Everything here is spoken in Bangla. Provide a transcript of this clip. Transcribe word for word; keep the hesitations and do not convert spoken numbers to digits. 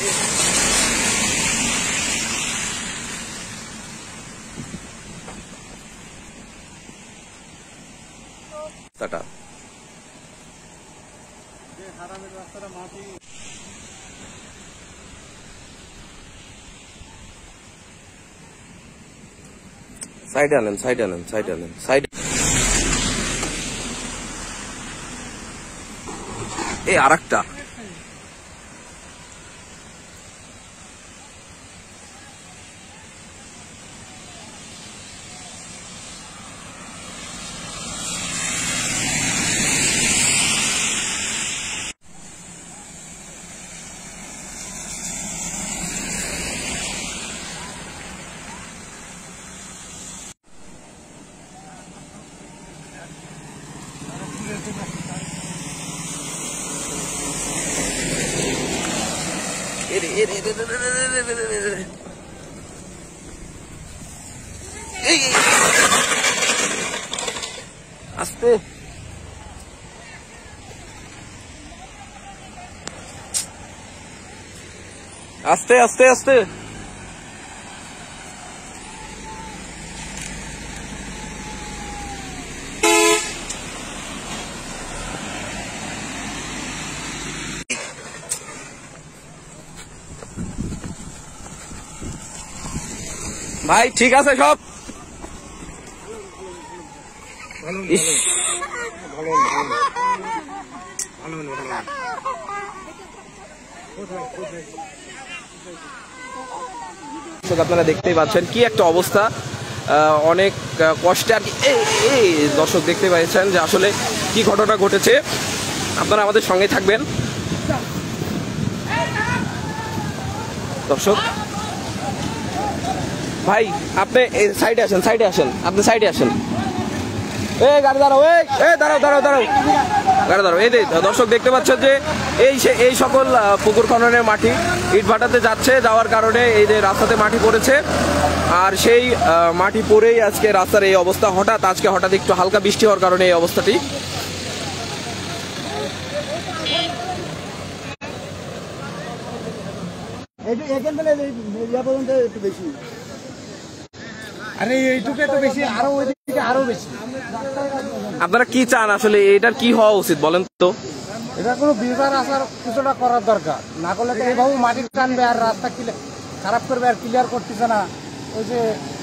টাটা। সাইডে আনেন, সাইডে আনেন, সাইডে আনেন, সাইড। এই আর একটা আস্তে আস্তে আস্তে আস্তে। ভাই ঠিক আছে সব। আপনারা দেখতেই পাচ্ছেন কি একটা অবস্থা, অনেক কষ্টে আর কি। এই দর্শক দেখতে পাচ্ছেন যে আসলে কি ঘটনা ঘটেছে। আপনারা আমাদের সঙ্গে থাকবেন দর্শক। ভাই আপনি সাইডে আসেন, সাইডে আসেন, আপনি সাইডে আসেন। এ গাড়ি দাঁড়াও, এই দাঁড়াও দাঁড়াও দাঁড়াও গাড়ি দাঁড়াও। এই দর্শক দেখতে পাচ্ছেন যে এই এই সকল পুকুর খননের মাটি ইট ভাটাতে যাচ্ছে, যাওয়ার কারণে এই যে রাস্তাতে মাটি পড়েছে। আর সেই মাটি পড়েই আজকে রাস্তার এই অবস্থা। হঠাৎ আজকে হঠাৎ একটু হালকা বৃষ্টি হওয়ার কারণে এই অবস্থাটি। আপনারা কি চান আসলে, এটার কি হওয়া উচিত বলেন তো? এটা কোনো বিচার আসার কিছুটা করার দরকার, না করলে তো এইভাবে মাটি টানবে আর রাস্তা খারাপ করবে আর ক্লিয়ার করতেছে না। ওই যে